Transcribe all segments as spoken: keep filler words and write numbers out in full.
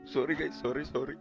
Sorry guys, sorry, sorry.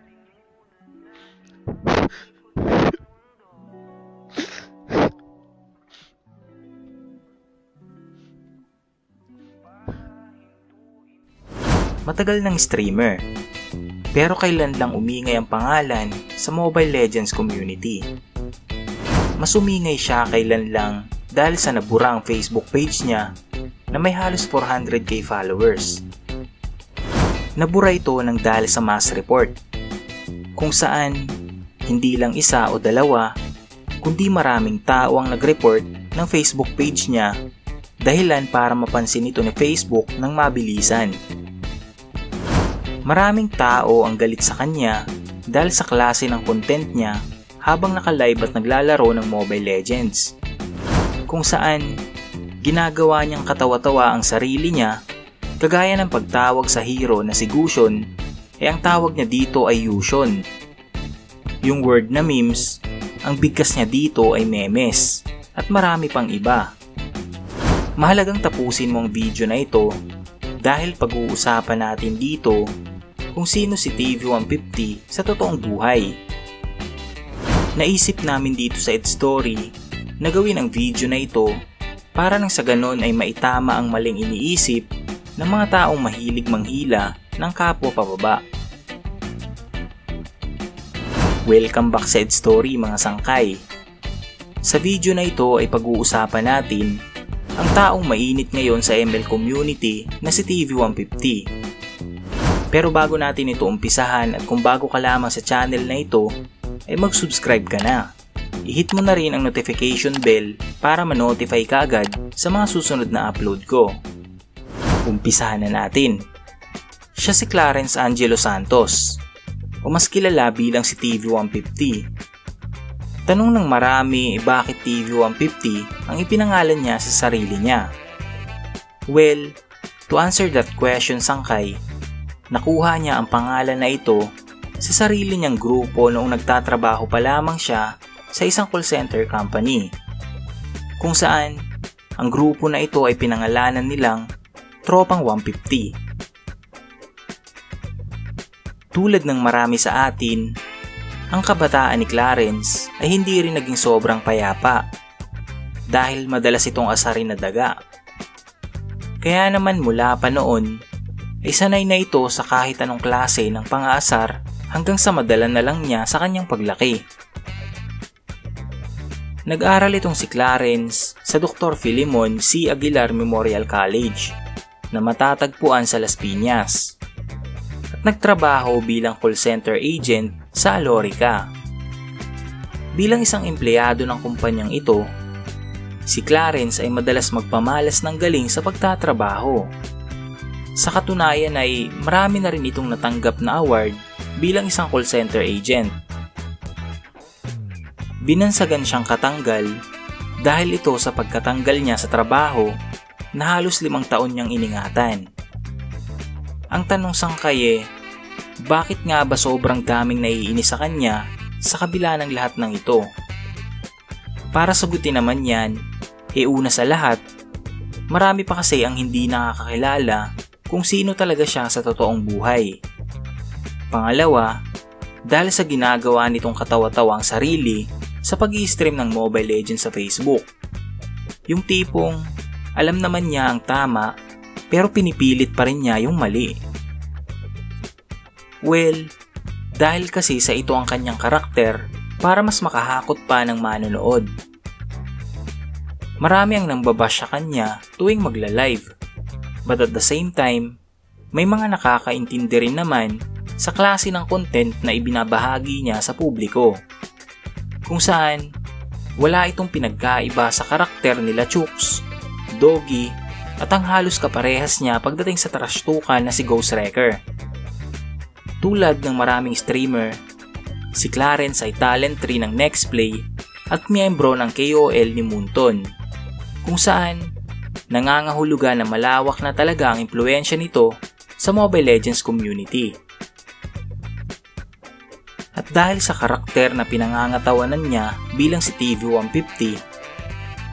Matagal ng streamer, pero kailan lang umingay ang pangalan sa Mobile Legends community. Mas umingay siya kailan lang dahil sa nabura ang Facebook page niya na may halos four hundred k followers. Nabura ito ng dahil sa mass report, kung saan hindi lang isa o dalawa, kundi maraming tao ang nag-report ng Facebook page niya, dahilan para mapansin ito ni Facebook ng mabilisan. Maraming tao ang galit sa kanya dahil sa klase ng content niya habang naka-live at naglalaro ng Mobile Legends, kung saan ginagawa niyang katawa-tawa ang sarili niya, kagaya ng pagtawag sa hero na si Gusion, eh ang tawag niya dito ay Yusion. Yung word na memes, ang bigkas niya dito ay memes, at marami pang iba. Mahalagang tapusin mo ang video na ito dahil pag-uusapan natin dito kung sino si T V one fifty sa totoong buhay. Naisip namin dito sa EdStory na gawin ang video na ito para nang sa ganon ay maitama ang maling iniisip ng mga taong mahilig manghila ng kapwa pababa. Welcome back sa EdStory mga sangkay. Sa video na ito ay pag-uusapan natin ang taong mainit ngayon sa M L community na si T V one fifty. Pero bago natin ito umpisahan at kung bago ka lamang sa channel na ito, ay mag-subscribe ka na. I-hit mo na rin ang notification bell para ma-notify ka agad sa mga susunod na upload ko. Umpisahan na natin. Siya si Clarence Angelo Santos, o mas kilala bilang si T V one fifty. Tanong ng marami, eh, bakit T V one fifty ang ipinangalan niya sa sarili niya? Well, to answer that question sangkay, nakuha niya ang pangalan na ito sa sarili niyang grupo noong nagtatrabaho pa lamang siya sa isang call center company, kung saan ang grupo na ito ay pinangalanan nilang Tropang one fifty. Tulad ng marami sa atin, ang kabataan ni Clarence ay hindi rin naging sobrang payapa dahil madalas itong asarin na daga. Kaya naman mula pa noon ay sanay na ito sa kahit anong klase ng pang-aasar hanggang sa madala na lang niya sa kanyang paglaki. Nag-aral itong si Clarence sa Doctor Filimon C. Aguilar Memorial College na matatagpuan sa Las Piñas at nagtrabaho bilang call center agent sa Alorica. Bilang isang empleyado ng kumpanyang ito, si Clarence ay madalas magpamalas ng galing sa pagtatrabaho. Sa katunayan ay marami na rin itong natanggap na award bilang isang call center agent. Binansagan siyang katanggal dahil ito sa pagkatanggal niya sa trabaho na halos limang taon niyang iningatan. Ang tanong sangkay eh, bakit nga ba sobrang daming naiinis sa kanya sa kabila ng lahat ng ito? Para sagutin naman yan, e una sa lahat, marami pa kasi ang hindi nakakakilala kung sino talaga siya sa totoong buhay. Pangalawa, dahil sa ginagawa nitong katawa-tawa ang sarili sa pag-i-stream ng Mobile Legends sa Facebook. Yung tipong alam naman niya ang tama pero pinipilit pa rin niya yung mali. Well, dahil kasi sa ito ang kanyang karakter para mas makahakot pa ng manonood. Marami ang nambabash sa kanya tuwing magla-live. But at the same time, may mga nakakaintindi rin naman sa klase ng content na ibinabahagi niya sa publiko, kung saan wala itong pinagkaiba sa karakter nila Chooks, Doggy at ang halos kaparehas niya pagdating sa trashtukan na si Ghost Wrecker. Tulad ng maraming streamer, si Clarence ay talent tree ng Nextplay at miyembro ng K O L ni Moonton, kung saan nangangahulugan na malawak na talaga ang impluwensya nito sa Mobile Legends community. At dahil sa karakter na pinangangatawanan niya bilang si T V one fifty,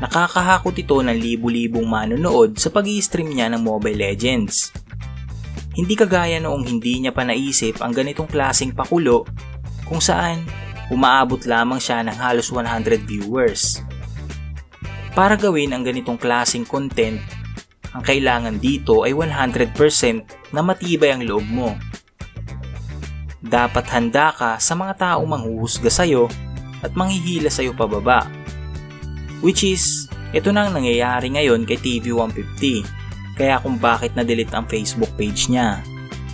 nakakahakot ito ng libu-libong manonood sa pag-i-stream niya ng Mobile Legends. Hindi kagaya noong hindi niya pa naisip ang ganitong klaseng pakulo kung saan umaabot lamang siya ng halos one hundred viewers. Para gawin ang ganitong klaseng content, ang kailangan dito ay one hundred percent na matibay ang loob mo. Dapat handa ka sa mga taong manghuhusga sa'yo at manghihila sa'yo pababa. Which is, ito na ang nangyayari ngayon kay T V one fifty, kaya kung bakit na-delete ang Facebook page niya.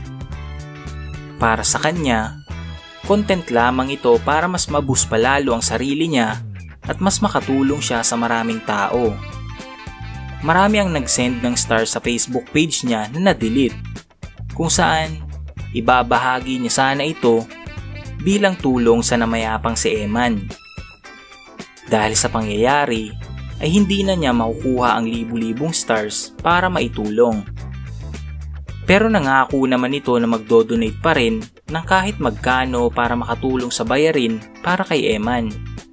Para sa kanya, content lamang ito para mas maboost palalo ang sarili niya at mas makatulong siya sa maraming tao. Marami ang nag-send ng star sa Facebook page niya na na-delete, kung saan ibabahagi niya sana ito bilang tulong sa namayapang si Eman. Dahil sa pangyayari ay hindi na niya makukuha ang libu-libong stars para maitulong. Pero nangako naman ito na magdo-donate pa rin ng kahit magkano para makatulong sa bayarin para kay Eman.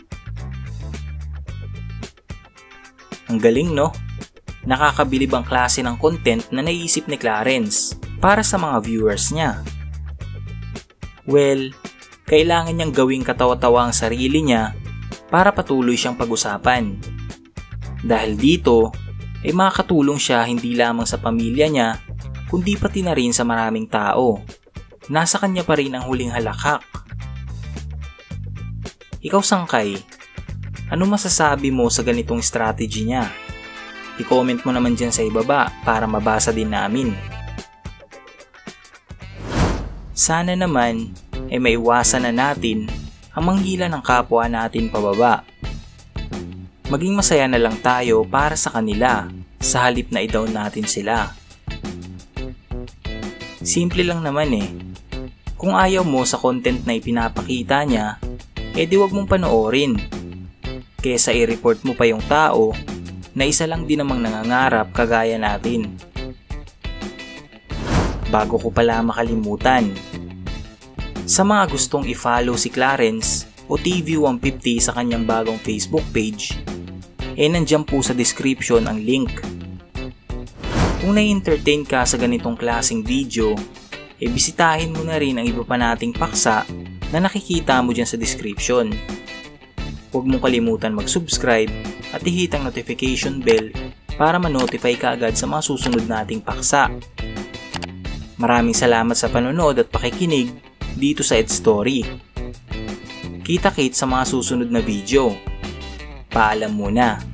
Ang galing, no? Nakakabilib ang klase ng content na naisip ni Clarence para sa mga viewers niya. Well, kailangan niyang gawing katawa-tawa ang sarili niya para patuloy siyang pag-usapan. Dahil dito ay makakatulong siya hindi lamang sa pamilya niya kundi pati na rin sa maraming tao. Nasa kanya pa rin ang huling halakhak. Ikaw, Sangkay, ano masasabi mo sa ganitong strategy niya? I-comment mo naman dyan sa ibaba para mabasa din namin. Sana naman ay maiwasan na natin ang manghila ng kapwa natin pababa. Maging masaya na lang tayo para sa kanila sa halip na i-down natin sila. Simple lang naman eh. Kung ayaw mo sa content na ipinapakita niya, eh di wag mong panoorin. Kesa i-report mo pa yung tao na isa lang din namang nangangarap kagaya natin. Bago ko pala makalimutan, sa mga gustong i-follow si Clarence o T V one fifty sa kanyang bagong Facebook page, eh nandiyan po sa description ang link. Kung na-entertain ka sa ganitong klaseng video, eh bisitahin mo na rin ang iba pa nating paksa na nakikita mo dyan sa description. Huwag mong kalimutan mag-subscribe at i-hit ang notification bell para ma-notify ka agad sa mga susunod nating paksa. Maraming salamat sa panonood at pakikinig dito sa EdStory. Kita-kits sa mga susunod na video. Paalam muna.